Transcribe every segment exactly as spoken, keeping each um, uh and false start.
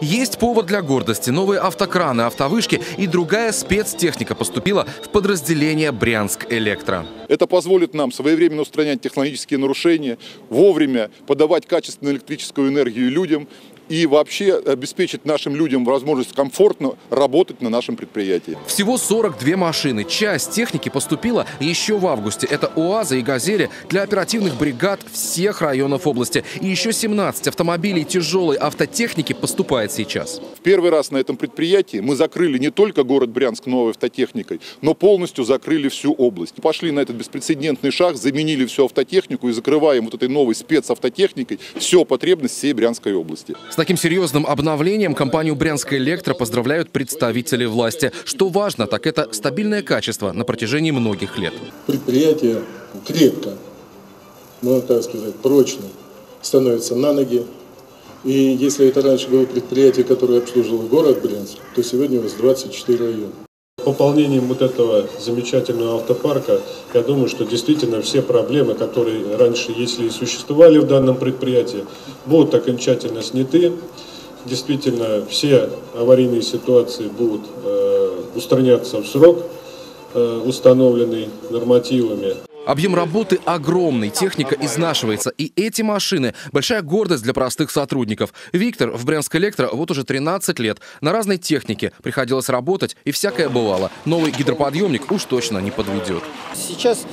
Есть повод для гордости. Новые автокраны, автовышки и другая спецтехника поступила в подразделение «Брянск-Электро». Это позволит нам своевременно устранять технологические нарушения, вовремя подавать качественную электрическую энергию людям и вообще обеспечить нашим людям возможность комфортно работать на нашем предприятии. Всего сорок две машины. Часть техники поступила еще в августе. Это УАЗы и «Газели» для оперативных бригад всех районов области. И еще семнадцать автомобилей тяжелой автотехники поступает сейчас. В первый раз на этом предприятии мы закрыли не только город Брянск новой автотехникой, но полностью закрыли всю область. Пошли на этот беспрецедентный шаг, заменили всю автотехнику и закрываем вот этой новой спецавтотехникой всю потребность всей Брянской области. С таким серьезным обновлением компанию «Брянск-Электро» поздравляют представители власти. Что важно, так это стабильное качество на протяжении многих лет. Предприятие крепко, можно так сказать, прочно становится на ноги. И если это раньше было предприятие, которое обслуживало город Брянск, то сегодня у нас двадцать четыре района. Пополнением вот этого замечательного автопарка, я думаю, что действительно все проблемы, которые раньше, если и существовали в данном предприятии, будут окончательно сняты. Действительно, все аварийные ситуации будут э, устраняться в срок, э, установленный нормативами. Объем работы огромный, техника изнашивается. И эти машины – большая гордость для простых сотрудников. Виктор в «Брянск-Электро» вот уже тринадцать лет. На разной технике приходилось работать, и всякое бывало. Новый гидроподъемник уж точно не подведет. Сейчас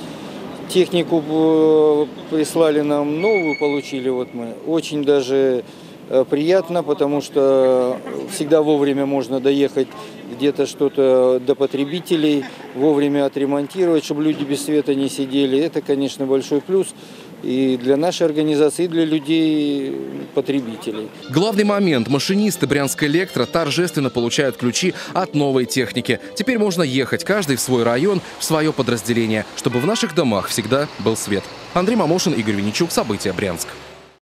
технику прислали нам новую, получили вот мы. Очень даже приятно, потому что всегда вовремя можно доехать где-то что-то до потребителей, вовремя отремонтировать, чтобы люди без света не сидели. Это, конечно, большой плюс и для нашей организации, и для людей, потребителей. Главный момент – машинисты «Брянск-Электро» торжественно получают ключи от новой техники. Теперь можно ехать каждый в свой район, в свое подразделение, чтобы в наших домах всегда был свет. Андрей Мамошин, Игорь Винничук. События. Брянск.